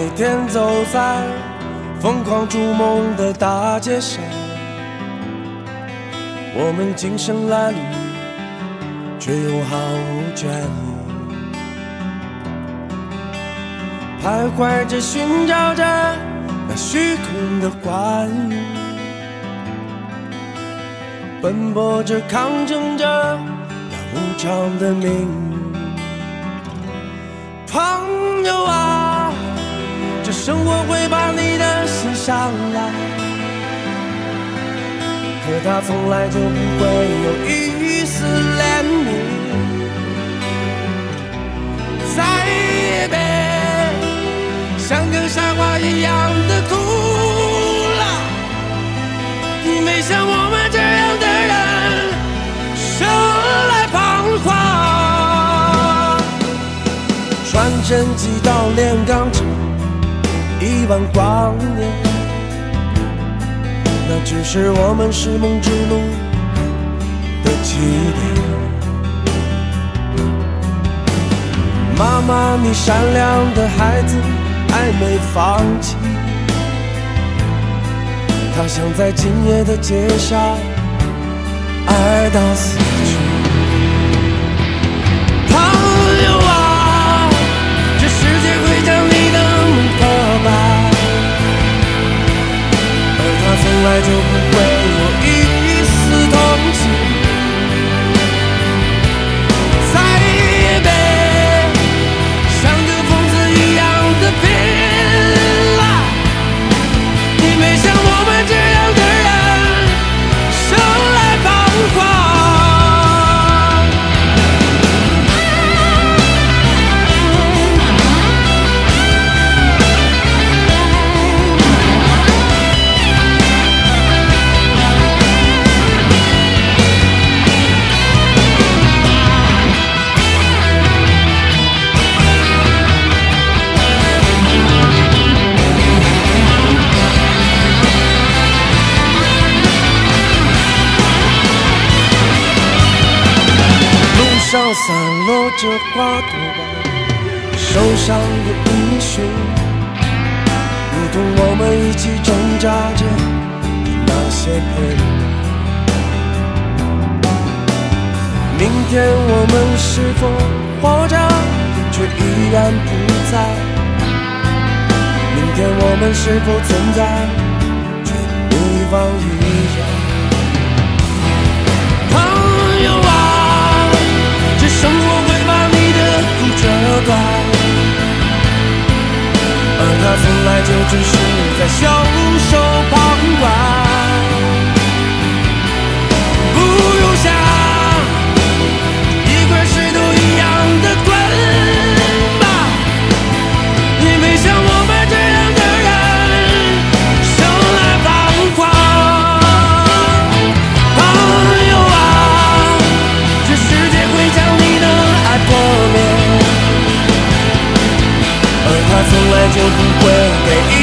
每天走在疯狂逐梦的大街上，我们精神褴褛，却又毫无倦意，徘徊着寻找着那虚空的欢愉，奔波着抗争着那无常的命运。朋友啊，这生活会把你的心伤来，可它从来就不会有一丝怜悯。再也别像个傻瓜一样的哭了，没像我们这样的人生来彷徨。传真机到炼钢厂1万光年，那只是我们拾梦之路的起点。妈妈，你善良的孩子还没放弃，他想在今夜的街上爱到死去。朋友啊，这世界会将你的梦破败，而他从来就不会有一丝同情。再也别像个疯子一样的拼了，你没像我们这样的人生来彷徨。上散落着花朵般受伤的音讯，如同我们一起挣扎着的那些片段。明天我们是否活着，却依然不在？明天我们是否存在，却对方依然？朋友啊，生活会把你的苦折断，而他从来就只是在袖手旁观。不用想，一块石头一样的滚吧，你没像我们这样的人生来彷徨。朋友啊，这世界会将你的爱破灭，而他从来就不会给